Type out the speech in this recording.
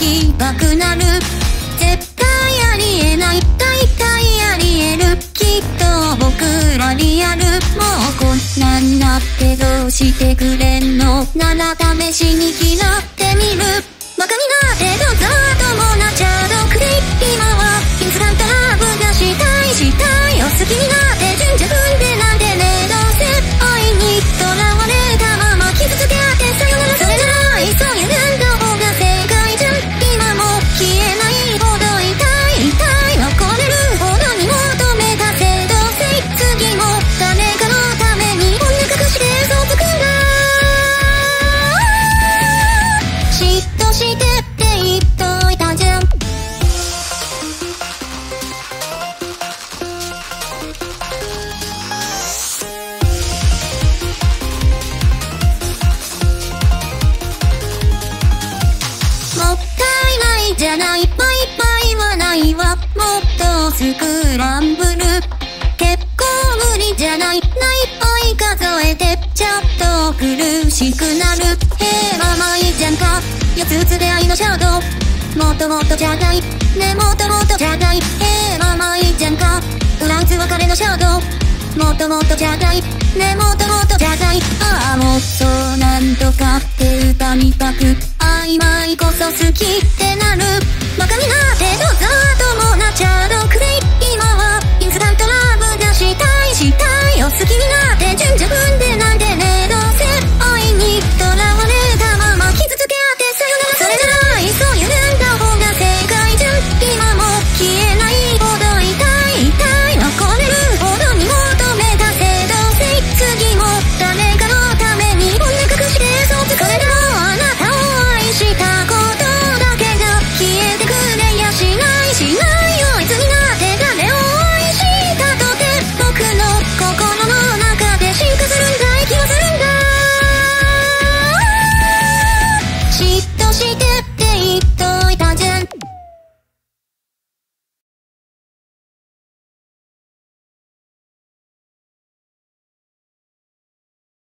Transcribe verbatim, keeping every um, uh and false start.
きたくなる。絶対ありえない、大体ありえる。きっと僕らリアル。もうこんなんなってどうしてくれんのなら試しに嫌ってみる。バカになってどうぞともなっちゃう毒で今はインスタントラブがしたいしたいよ。好きになって順序踏んでなんてね。どうせ愛にとらわれたまま傷つけ合ってさよなら。それじゃないそういうの方が正解じゃん。今も消えないほど痛い痛い残れるほどに求めたせどうせ次も誰かのために本音隠して嘘つくんだ。嫉妬してって言っといたじゃん。もったいないじゃない、バイバイはないわ。もっとスクランブル結構無理じゃない、ない愛数えてちょっと苦しくなる。へえまあまあいいじゃんか、四つ打つで愛のシャドウ。もっともっとじゃがいね、もっともっとじゃがい。へえまあまあいいじゃんか、裏打つ別れのシャドウ。もっともっとじゃがいね、もっともっとじゃがい。ああもっとなんとかって歌みたく曖昧こそ好きってなる。